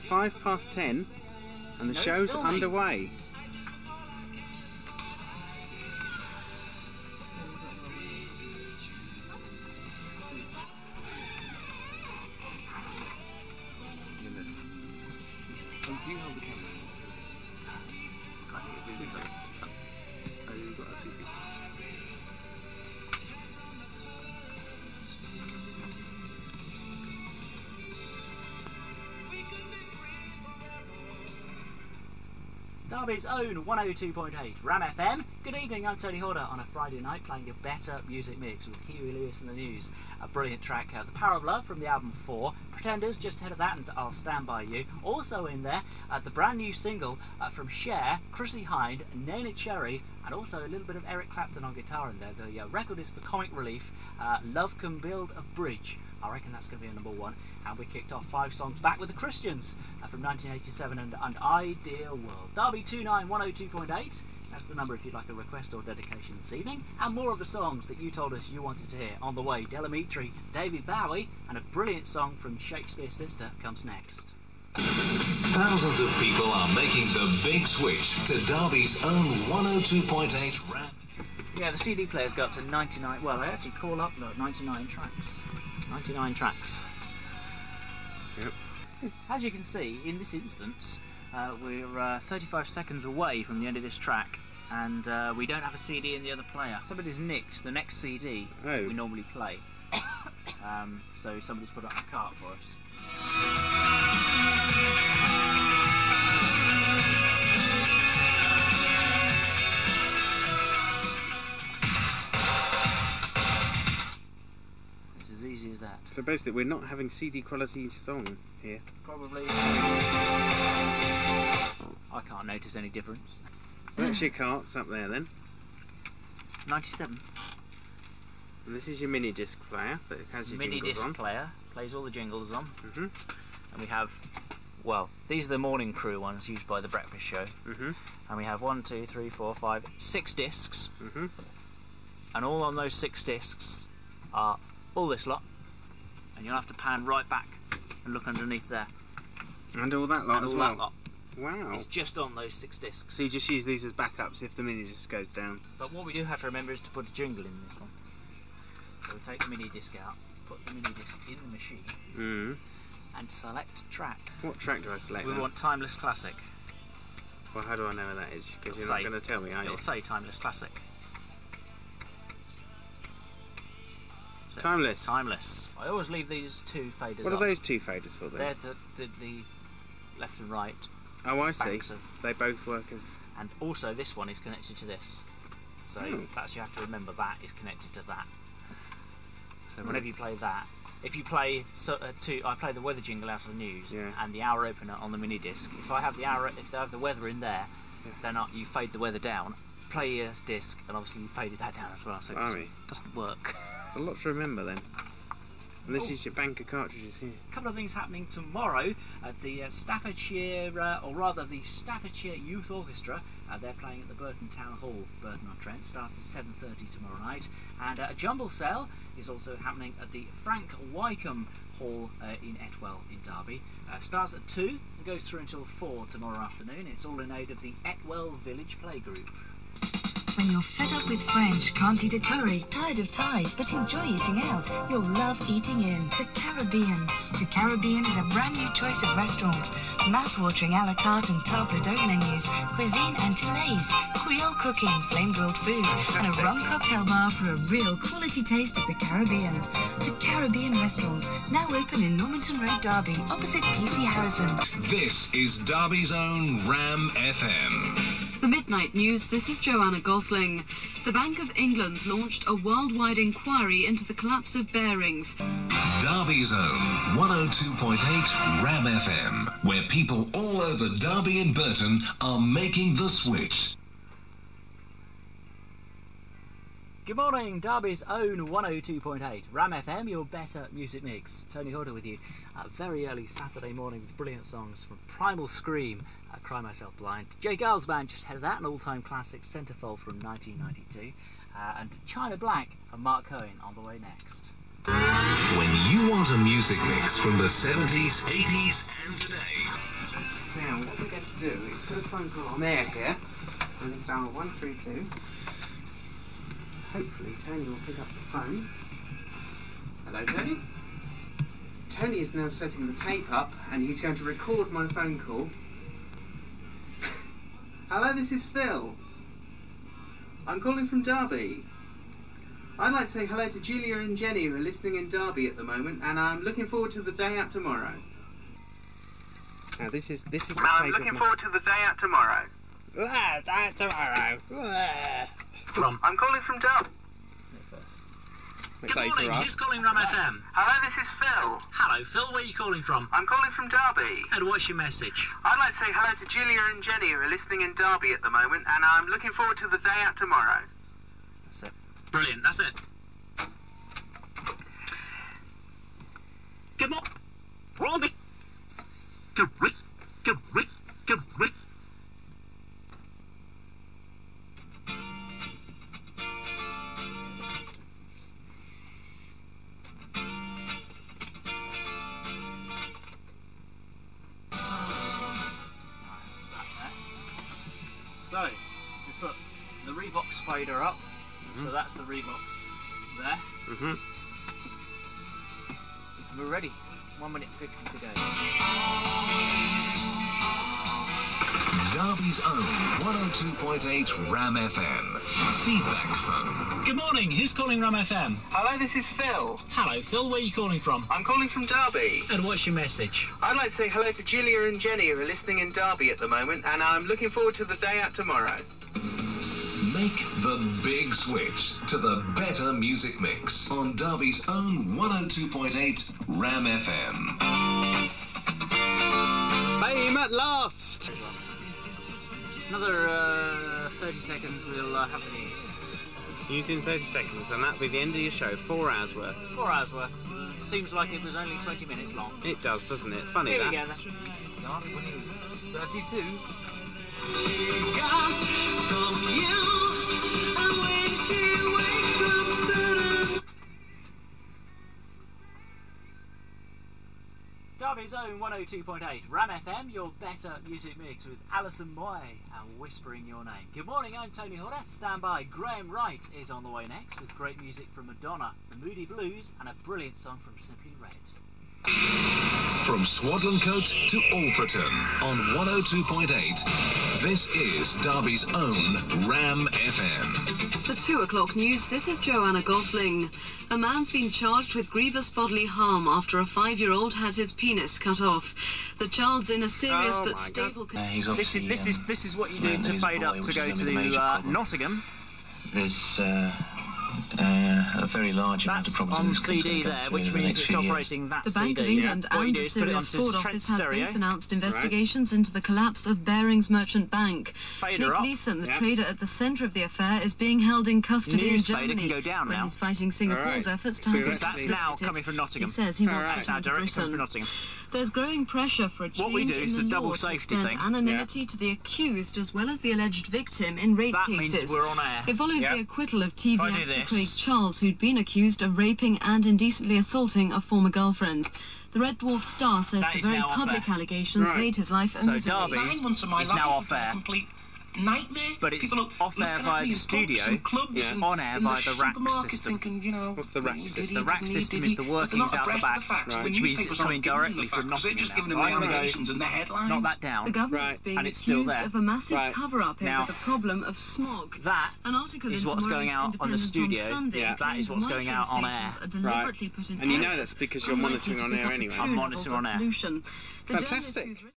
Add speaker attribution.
Speaker 1: 10:05 and the show's underway.
Speaker 2: Derby's own 102.8 Ram FM. Good evening, I'm Tony Horder on a Friday night playing your better music mix with Huey Lewis and the News. A brilliant track, The Power of Love from the album 4. Pretenders, just ahead of that, and I'll Stand By You. Also in there, the brand new single from Cher, Chrissy Hynde, Nana Cherry, and also a little bit of Eric Clapton on guitar in there. The record is for Comic Relief, Love Can Build a Bridge. I reckon that's going to be a number one. And we kicked off 5 songs back with the Christians from 1987 and Ideal World. Derby 29102.8. That's the number if you'd like a request or dedication this evening. And more of the songs that you told us you wanted to hear on the way. Delamitri, David Bowie, and a brilliant song from Shakespeare's Sister comes next.
Speaker 3: Thousands of people are making the big switch to Derby's own 102.8 Ram.
Speaker 2: Yeah, the CD players go up to 99. Well, they actually call up 99 tracks. 99 tracks.
Speaker 1: Yep.
Speaker 2: As you can see, in this instance, we're 35 seconds away from the end of this track, and we don't have a CD in the other player. Somebody's nicked the next CD that we normally play. So somebody's put up a cart for us. As easy as that.
Speaker 1: So basically we're not having CD quality song here.
Speaker 2: Probably. I can't notice any difference.
Speaker 1: That's your carts up there then.
Speaker 2: 97.
Speaker 1: And this is your mini disc player that has your
Speaker 2: mini
Speaker 1: jingles
Speaker 2: disc
Speaker 1: on.
Speaker 2: player, plays all the jingles on.
Speaker 1: And
Speaker 2: we have, well, these are the morning crew ones used by the breakfast show. And we have 1, 2, 3, 4, 5, 6 discs. And all on those 6 discs are all this lot, and you'll have to pan right back and look underneath there.
Speaker 1: And all that lot
Speaker 2: and
Speaker 1: as
Speaker 2: all
Speaker 1: well.
Speaker 2: That lot.
Speaker 1: Wow.
Speaker 2: It's just on those 6 discs.
Speaker 1: So you just use these as backups if the mini disc goes down.
Speaker 2: But what we do have to remember is to put a jingle in this one. So we take the mini disc out, put the mini disc in the machine, and select track.
Speaker 1: What track do I select?
Speaker 2: We want Timeless Classic.
Speaker 1: Well, how do I know where that is? Because you're not going to tell me, are you?
Speaker 2: It'll say Timeless Classic. So,
Speaker 1: Timeless.
Speaker 2: Timeless. I always leave these 2 faders
Speaker 1: What
Speaker 2: up.
Speaker 1: are those 2 faders for then?
Speaker 2: They're the left and right.
Speaker 1: Oh, I see.
Speaker 2: Of,
Speaker 1: they both work as...
Speaker 2: And also this one is connected to this. So that's, you have to remember that is connected to that. So whenever you play that, if you play I play the weather jingle out of the news and the hour opener on the mini disc. If I have the hour, if I have the weather in there, then you fade the weather down. Play your disc, and obviously you faded that down as well. So it doesn't work.
Speaker 1: It's a lot to remember then. And this is your bank of cartridges here.
Speaker 2: A couple of things happening tomorrow at the Staffordshire, or rather the Staffordshire Youth Orchestra. They're playing at the Burton Town Hall, Burton-on-Trent. Starts at 7:30 tomorrow night. And a jumble sale is also happening at the Frank Wycombe Hall in Etwell in Derby. Starts at 2 and goes through until 4 tomorrow afternoon. It's all in aid of the Etwell Village Playgroup.
Speaker 4: When you're fed up with French, can't eat a curry, tired of Thai, but enjoy eating out, you'll love eating in the Caribbean. The Caribbean is a brand new choice of restaurant. Mouth-watering a la carte and table d'hôte menus, cuisine Antillaise, Creole cooking, flame-grilled food, and a rum cocktail bar for a real quality taste of the Caribbean. The Caribbean Restaurant, now open in Normanton Road, Derby, opposite TC Harrison.
Speaker 3: This is Derby's own Ram FM.
Speaker 5: The Midnight News, this is Joanna Gosling. The Bank of England's launched a worldwide inquiry into the collapse of bearings.
Speaker 3: Derby's own 102.8 Ram FM, where people all over Derby and Burton are making the switch.
Speaker 2: Good morning, Derby's own 102.8 Ram FM, your better music mix. Tony Horder with you. Very early Saturday morning with brilliant songs from Primal Scream, Cry Myself Blind. Jay Giles Band just ahead of that, an all-time classic, Centerfold from 1992. And China Black and Mark Cohen on the way next.
Speaker 3: When you want a music mix from the 70s, 80s and today,
Speaker 1: Now, what we're going to do is put a phone call on air here. So we're going to dial 132. Hopefully Tony will pick up the phone. Hello, Tony? Tony is now setting the tape up and he's going to record my phone call. Hello, this is Phil. I'm calling from Derby. I'd like to say hello to Julia and Jenny who are listening in Derby at the moment, and I'm looking forward to the day out tomorrow. Now this is the tape. I'm looking forward to the day out tomorrow. I'm calling from Derby.
Speaker 2: Good morning, who's calling Ram FM?
Speaker 1: Hello, this is Phil.
Speaker 2: Hello, Phil, where are you calling from?
Speaker 1: I'm calling from Derby.
Speaker 2: And what's your message?
Speaker 1: I'd like to say hello to Julia and Jenny who are listening in Derby at the moment, and I'm looking forward to the day out tomorrow.
Speaker 2: That's it. Brilliant, that's it. Good morning. Robbie. Good. So, we put the Reeboks fader up, so that's the Reeboks there. And we're ready. 1 minute 50 to go.
Speaker 3: Derby's own 102.8 Ram FM. Feedback phone.
Speaker 2: Good morning, who's calling Ram FM?
Speaker 1: Hello, this is Phil.
Speaker 2: Hello, Phil, where are you calling from?
Speaker 1: I'm calling from Derby.
Speaker 2: And what's your message?
Speaker 1: I'd like to say hello to Julia and Jenny who are listening in Derby at the moment, and I'm looking forward to the day out tomorrow.
Speaker 3: Make the big switch to the better music mix on Derby's own 102.8 Ram FM.
Speaker 1: Fame at last!
Speaker 2: Another 30 seconds, we'll have the news.
Speaker 1: News in 30 seconds, and that'll be the end of your show. 4 hours worth.
Speaker 2: 4 hours worth. Seems like it was only 20 minutes long.
Speaker 1: It does, doesn't it? Funny
Speaker 2: Here
Speaker 1: that.
Speaker 2: we go then. Derby News 32. Derby's own 102.8 Ram FM, your better music mix with Alison Moy and Whispering Your Name. Good morning, I'm Tony Horder. Stand by, Graham Wright is on the way next with great music from Madonna, the Moody Blues, and a brilliant song from Simply Red.
Speaker 3: From Swadlincote to Alfreton on 102.8, this is Derby's own Ram FM.
Speaker 5: The 2 o'clock news, this is Joanna Gosling. A man's been charged with grievous bodily harm after a 5-year-old had his penis cut off. The child's in a serious but stable condition.
Speaker 2: This is what you do to fade up to go to Nottingham.
Speaker 6: There's a very large amount of
Speaker 2: That's
Speaker 6: problems.
Speaker 2: on CD there, which means it's operating that
Speaker 5: The
Speaker 2: CD.
Speaker 5: Bank of England and the Serious Fraud Office have both announced investigations into the collapse of Barings Merchant Bank. Nick Leeson, the trader at the centre of the affair, is being held in custody in Germany
Speaker 2: can go down
Speaker 5: when
Speaker 2: now.
Speaker 5: he's fighting Singapore's efforts to have
Speaker 2: Because that's now coming from Nottingham.
Speaker 5: He says he wants to
Speaker 2: That's now
Speaker 5: return to
Speaker 2: directly coming from
Speaker 5: Britain.
Speaker 2: Nottingham.
Speaker 5: There's growing pressure for a change
Speaker 2: What we do
Speaker 5: in
Speaker 2: is
Speaker 5: the
Speaker 2: a double
Speaker 5: law to
Speaker 2: safety
Speaker 5: extend
Speaker 2: thing.
Speaker 5: anonymity to the accused as well as the alleged victim in rape
Speaker 2: That
Speaker 5: cases.
Speaker 2: means we're on air.
Speaker 5: It follows the acquittal of TV
Speaker 2: I do
Speaker 5: actor
Speaker 2: this-
Speaker 5: Craig Charles, who'd been accused of raping and indecently assaulting a former girlfriend. The Red Dwarf star says
Speaker 2: That
Speaker 5: the
Speaker 2: is
Speaker 5: very
Speaker 2: now off
Speaker 5: public
Speaker 2: air.
Speaker 5: allegations made his life a
Speaker 2: So
Speaker 5: misery.
Speaker 2: Derby
Speaker 6: 9 months of my
Speaker 2: is
Speaker 6: life
Speaker 2: now
Speaker 6: have
Speaker 2: off
Speaker 6: been a
Speaker 2: air.
Speaker 6: complete nightmare.
Speaker 2: But it's
Speaker 6: People are
Speaker 2: off air
Speaker 6: looking at
Speaker 2: via
Speaker 6: me
Speaker 2: the
Speaker 6: in pubs
Speaker 2: studio,
Speaker 6: and clubs and
Speaker 2: on air
Speaker 6: in the
Speaker 2: via the rack
Speaker 6: supermarket
Speaker 2: system.
Speaker 6: thinking, you know,
Speaker 1: What's the rack
Speaker 6: did
Speaker 1: system?
Speaker 6: he,
Speaker 2: The rack
Speaker 6: didn't he,
Speaker 2: system
Speaker 6: did
Speaker 2: is
Speaker 6: he?
Speaker 2: the
Speaker 6: But
Speaker 2: workings
Speaker 6: they're not
Speaker 2: out the
Speaker 6: abreast
Speaker 2: back,
Speaker 6: of the facts. When
Speaker 2: which means it's
Speaker 6: newspapers
Speaker 2: coming
Speaker 6: aren't giving them
Speaker 2: directly
Speaker 6: the
Speaker 2: from
Speaker 6: facts, they're
Speaker 2: Nottingham
Speaker 6: just
Speaker 2: now.
Speaker 6: giving them
Speaker 2: So
Speaker 6: the
Speaker 2: I'm gonna
Speaker 6: allegations and the headlines.
Speaker 2: knock that down.
Speaker 5: The government's
Speaker 1: Right.
Speaker 5: being
Speaker 2: And it's still
Speaker 5: accused
Speaker 2: there.
Speaker 5: of a massive
Speaker 1: Right.
Speaker 5: cover-up
Speaker 2: Now,
Speaker 5: over the problem of smog.
Speaker 2: That
Speaker 5: An article
Speaker 2: is
Speaker 5: in
Speaker 2: what's
Speaker 5: tomorrow's
Speaker 2: going out on the
Speaker 5: Independent
Speaker 2: studio.
Speaker 5: Sunday
Speaker 1: Yeah.
Speaker 2: That is
Speaker 5: claims
Speaker 2: what's going out on
Speaker 5: monitoring
Speaker 2: air.
Speaker 5: stations are deliberately put in
Speaker 1: And you know
Speaker 5: areas
Speaker 1: that's because you're
Speaker 5: unlikely
Speaker 1: monitoring
Speaker 5: to
Speaker 1: on
Speaker 5: pick
Speaker 1: air
Speaker 5: up the
Speaker 1: anyway.
Speaker 5: true
Speaker 2: I'm
Speaker 5: levels
Speaker 2: monitoring
Speaker 5: of
Speaker 2: on air.
Speaker 5: pollution. The journalist
Speaker 1: Fantastic.
Speaker 5: who's written